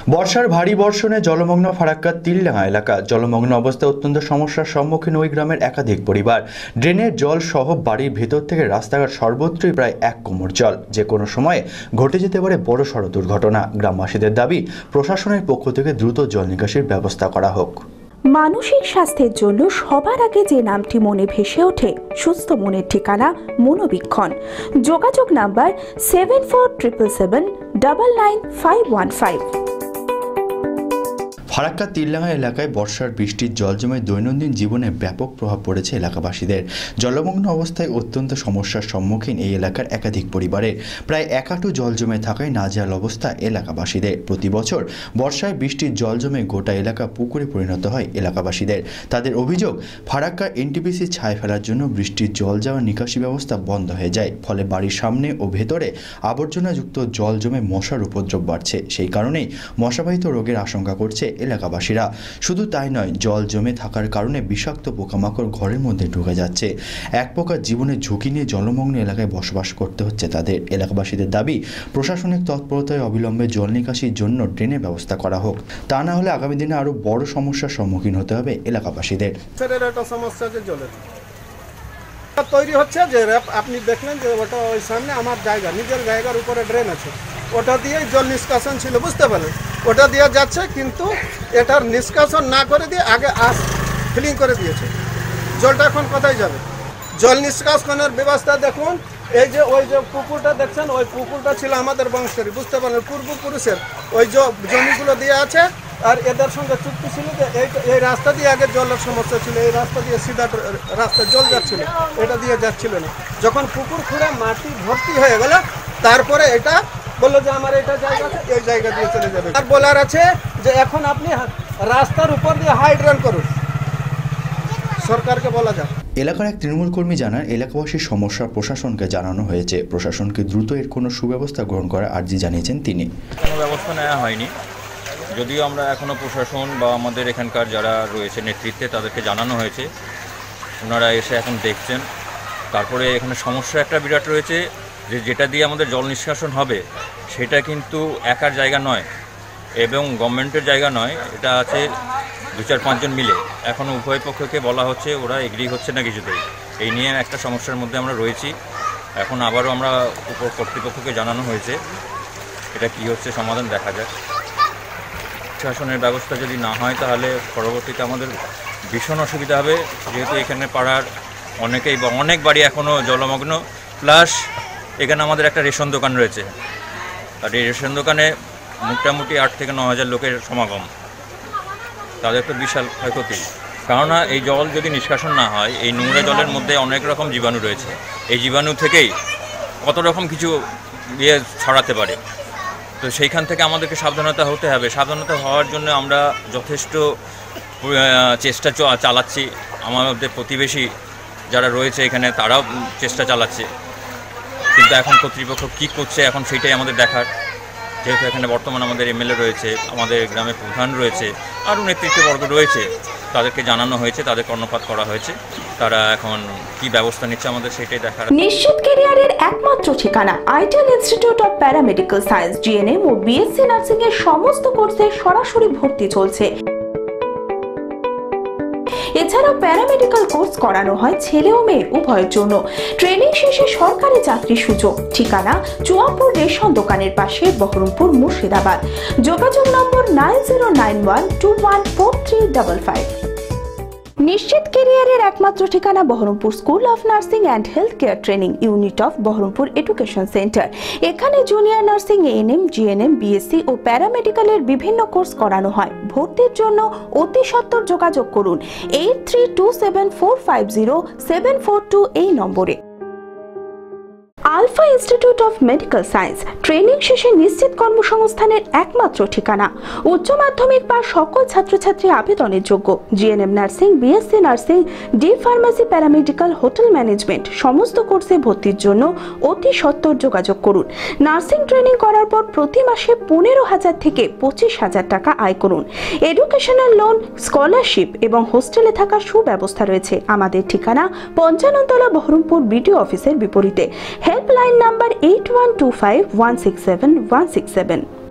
বর্ষার ভারী বর্ষণে জলমগ্ন ফারাক্কার তিলডাঙ্গা এলাকা। জলমগ্ন অবস্থায় অত্যন্ত সমস্যার সম্মুখীন ওই গ্রামের একাধিক পরিবার। ড্রেনের জল সহ বাড়ির ভেতর থেকে রাস্তাঘাট সর্বত্রই প্রায় 1 কোমর জল। যে কোনো সময়ে ঘটে যেতে পারে বড়সড় দুর্ঘটনা। গ্রামবাসীদের দাবি প্রশাসনের পক্ষ থেকে দ্রুত জল নিকাশির ব্যবস্থা করা হোক। মানসিক স্বাস্থ্যের জন্য সবার আগে যে নামটি মনে ভেসে ওঠে, সুস্থ মনের ঠিকানা মনোবীক্ষণ। যোগাযোগ নাম্বার 7477799515। ফারাক্কা তিলডাঙ্গা এলাকায় বর্ষার বৃষ্টির জল জমে দৈনন্দিন জীবনে ব্যাপক প্রভাব পড়েছে এলাকাবাসীদের। জলমগ্ন অবস্থায় অত্যন্ত সমস্যার সম্মুখীন এই এলাকার একাধিক পরিবারের। প্রায় 1 হাঁটু জল জমে থাকায় নাজেহাল অবস্থা এলাকাবাসীদের। প্রতি বছর বর্ষায় বৃষ্টির জল জমে গোটা এলাকা পুকুরে পরিণত হয় এলাকাবাসীদের। তাদের অভিযোগ, ফারাক্কা এনটিপিসি ছাই ফেলার জন্য বৃষ্টির জল যাওয়ার নিকাশি ব্যবস্থা বন্ধ হয়ে যায়। ফলে বাড়ির সামনে ও ভেতরে আবর্জনাযুক্ত জল জমে মশার উপদ্রব বাড়ছে। সেই কারণেই মশাবাহিত রোগের আশঙ্কা করছে এলাকাবাসীরা। শুধু তাই নয়, জল জমে থাকার কারণে বিষাক্ত পোকামাকড় ঘরের মধ্যে ঢুকে যাচ্ছে। এক প্রকার জীবনের ঝুঁকি নিয়ে জলমগ্ন এলাকায় বসবাস করতে হচ্ছে তাদের। এলাকাবাসীদের দাবি প্রশাসনিক তৎপরতায় অবিলম্বে জল নিকাশির জন্য ড্রেনের ব্যবস্থা করা হোক। তা না হলে আগামী দিনে আরো বড় সমস্যার সম্মুখীন হতে হবে এলাকাবাসীদের। সমস্যা যে জলের তৈরি হচ্ছে, যে আপনি দেখলেন যে ওটা ওই সামনে আমার জায়গা, নিজের জায়গার উপরে ড্রেন আছে, ওটা দিয়ে জল নিষ্কাশন ছিল, বুঝতে পারলেন, ওটা দিয়ে যাচ্ছে, কিন্তু এটার নিষ্কাশন না করে দিয়ে আগে ফিলিং করে দিয়েছে। জলটা এখন কোথায় যাবে? জল নিষ্কাশনের ব্যবস্থা দেখুন। এই যে ওই যে পুকুরটা দেখছেন, ওই পুকুরটা ছিল আমাদের বংশের, বুঝতে পারলেন, পূর্বপুরুষের ওই যে জমিগুলো দিয়ে আছে। আর এদের সঙ্গে চুক্তি ছিল যে এই রাস্তা দিয়ে আগে জলের সমস্যা ছিল, এই রাস্তা দিয়ে সিধা রাস্তা জল যাচ্ছিল, এটা দিয়ে যাচ্ছিল না। যখন পুকুর খুঁড়ে মাটি ভর্তি হয়ে গেল, তারপরে এটা বললো যে আমার এটা জায়গা আছে, এই জায়গা দিয়ে চলে যাবে। আর বলার আছে যে এখন আপনি রাস্তার উপর দিয়ে হাইড্রেন করুন, সরকারকে বলা যায়। এলাকার এক তৃণমূল কর্মী জানান, এলাকাবাসীর সমস্যা প্রশাসনকে জানানো হয়েছে। প্রশাসনকে দ্রুত এর কোনো সুব্যবস্থা গ্রহণ করার আর্জি জানিয়েছেন তিনি। কোনো ব্যবস্থা নেওয়া হয়নি, যদিও আমরা এখনও প্রশাসন বা আমাদের এখানকার যারা রয়েছে নেতৃত্বে তাদেরকে জানানো হয়েছে। ওনারা এসে এখন দেখছেন। তারপরে এখানে সমস্যা একটা বিরাট রয়েছে, যে যেটা দিয়ে আমাদের জল নিষ্কাশন হবে সেটা কিন্তু একার জায়গা নয় এবং গভর্নমেন্টের জায়গা নয়, এটা আছে 2-4-5 জন মিলে। এখনও উভয় পক্ষকে বলা হচ্ছে, ওরা এগ্রি হচ্ছে না কিছুতেই। এই নিয়ে একটা সমস্যার মধ্যে আমরা রয়েছি। এখন আবারও আমরা উপর কর্তৃপক্ষকে জানানো হয়েছে, এটা কি হচ্ছে সমাধান দেখা যাক। শাসনের ব্যবস্থা যদি না হয় তাহলে পরবর্তীতে আমাদের ভীষণ অসুবিধা হবে, যেহেতু এখানে পাড়ার অনেকেই বা অনেক বাড়ি এখনও জলমগ্ন। প্লাস এখানে আমাদের একটা রেশন দোকান রয়েছে, আর এই রেশন দোকানে মোটামুটি 8 থেকে 9 হাজার লোকের সমাগম। তাদের তো বিশাল ক্ষয়ক্ষতি, কেননা এই জল যদি নিষ্কাশন না হয়, এই নোংরা জলের মধ্যে অনেক রকম জীবাণু রয়েছে। এই জীবাণু থেকেই কত রকম কিছু ছড়াতে পারে। তো সেইখান থেকে আমাদেরকে সাবধানতা হতে হবে। সাবধানতা হওয়ার জন্য আমরা যথেষ্ট চেষ্টা চালাচ্ছি। আমাদের প্রতিবেশী যারা রয়েছে এখানে তারাও চেষ্টা চালাচ্ছে, কিন্তু এখন কর্তৃপক্ষ কী করছে এখন সেটাই আমাদের দেখার। যেহেতু এখানে বর্তমানে আমাদের এমএলএ রয়েছে, আমাদের গ্রামের প্রধান রয়েছে, আরও নেতৃত্ববর্গ রয়েছে, তাদেরকে জানানো হয়েছে, তাদের কর্ণপাত করা হয়েছে। তারা এখন কি ব্যবস্থা নিচ্ছে আমাদের সেটাই দেখার। নিশ্চিত ক্যারিয়ারের একমাত্র ঠিকানা ideal institute of paramedical science. GNM ও বিএসসি নার্সিং এর সমস্ত কোর্সে সরাসরি ভর্তি চলছে। এছাড়াও প্যারামেডিক্যাল কোর্স করানো হয় ছেলে ও মেয়ে উভয়ের জন্য। ট্রেনিং শেষে সরকারি চাকরির সুযোগ। ঠিকানা চুয়াপুর রেশন দোকানের পাশে, বহরমপুর, মুর্শিদাবাদ। যোগাযোগ নম্বর 9091214355। নিশ্চিত ক্যারিয়ারের একমাত্র ঠিকানা Berhampore school of nursing and health care training unit of Berhampore education centre. এখানে junior nursing, ANM, GNM, BSc ও প্যারামেডিক্যালের বিভিন্ন কোর্স করানো হয়। ভর্তির জন্য অতি সত্বর যোগাযোগ করুন 8327450742 এই নম্বরে। Alpha institute of medical science. Training শেষে নিশ্চিত কর্মসংস্থানের একমাত্র ঠিকানা। উচ্চ মাধ্যমিক বা সকল ছাত্রছাত্রী আবেদনের যোগ্য। GNM nursing, BSc nursing, D pharmacy, paramedical, hotel management সমস্ত কোর্সে ভর্তির জন্য অতি সত্বর যোগাযোগ করুন। নার্সিং ট্রেনিং করার পর প্রতি মাসে 15,000 থেকে 25,000 টাকা আয় করুন। এডুকেশনাল লোন, স্কলারশিপ এবং হোস্টেলে থাকার সুব্যবস্থা রয়েছে। আমাদের ঠিকানা 55 তলা, বহরমপুর বিডিও অফিসের বিপরীতে। Helpline number 8125167167।